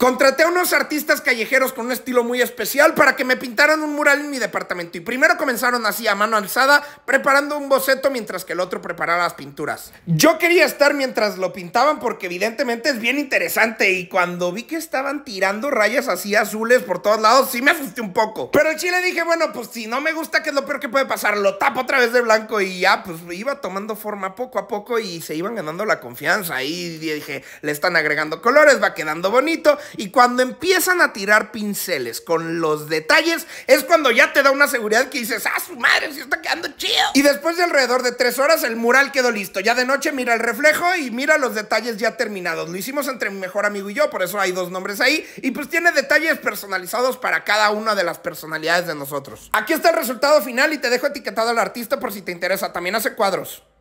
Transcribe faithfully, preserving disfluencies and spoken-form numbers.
Contraté a unos artistas callejeros con un estilo muy especial para que me pintaran un mural en mi departamento. Y primero comenzaron así a mano alzada, preparando un boceto mientras que el otro preparaba las pinturas. Yo quería estar mientras lo pintaban porque evidentemente es bien interesante. Y cuando vi que estaban tirando rayas así azules por todos lados, sí me asusté un poco. Pero el chile dije, bueno, pues si no me gusta, ¿qué es lo peor que puede pasar? Lo tapo otra vez de blanco y ya, pues iba tomando forma poco a poco y se iban ganando la confianza. Ahí dije, le están agregando colores, va quedando bonito. Y cuando empiezan a tirar pinceles con los detalles, es cuando ya te da una seguridad que dices, ¡ah, su madre, sí está quedando chido! Y después de alrededor de tres horas, el mural quedó listo. Ya de noche mira el reflejo y mira los detalles ya terminados. Lo hicimos entre mi mejor amigo y yo, por eso hay dos nombres ahí. Y pues tiene detalles personalizados para cada una de las personalidades de nosotros. Aquí está el resultado final y te dejo etiquetado al artista por si te interesa. También hace cuadros.